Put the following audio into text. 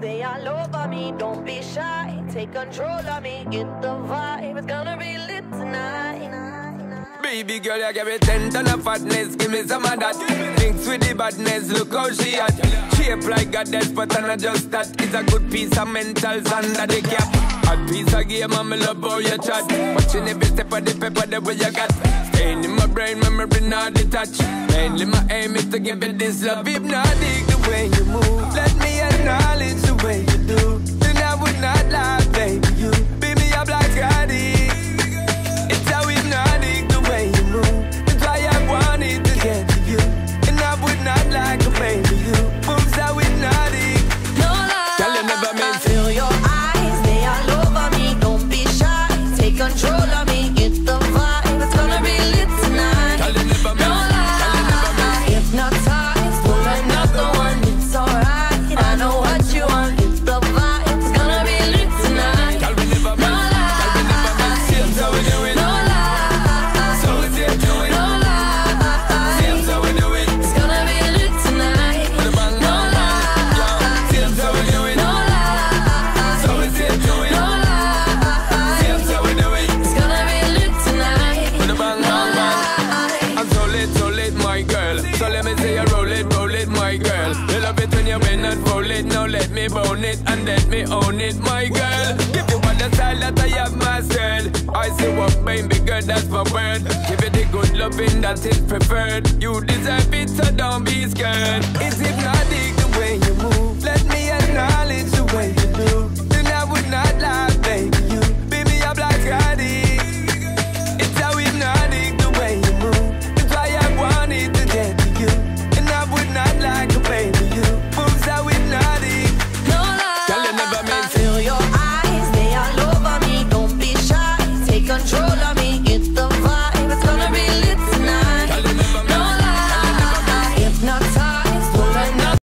they all over me. Don't be shy, take control of me. Get the vibe, it's gonna be lit tonight. Baby girl, you give me 10 ton of fatness, give me some of that. Thinks with the badness, look how she at. Shape like goddess, but I'm not just that. It's a good piece of mentals under the cap. A piece of game, I'm love how you chat. Watching every step of the paper, the way you got. Staying in my brain, memory not detached. Mainly my aim is to give it this love. Hypnotic the way you move. Let me acknowledge the way you do. Then I would not lie, baby, you beat me up like Scotty. It's how hypnotic the way you move. That's why I wanted to get to you. And I would not like a baby, you moves how hypnotic. No lie, Girl, you never meant to. feel your eyes, they all over me. Don't be shy, take control of me. Get the vibe, it's gonna be lit tonight. Girl, you never No meant. lie, hypnotized, pull another one. It's alright, I know what you want. Get the vibe, it's gonna be lit tonight. Girl, we never No meant. Girl, we never meant. lie, Same so we do it. no lie, So we say do it. no lie. Same so we do it. It's gonna be lit tonight. With a bang, No bang, bang. lie, Same so we do it. no lie. So we say do it. No lie, Same so we do it. it's gonna be lit tonight. With a bang, No bang, bang. lie, I'm so lit, my girl. So let me say you roll it, my girl. You love it when you bend and roll it. Now let me bone it and let me own it, my girl. Give you all the style that I have mastered. I say what, baby girl, that's my word. Give it the good loving that is preferred. You deserve it, so don't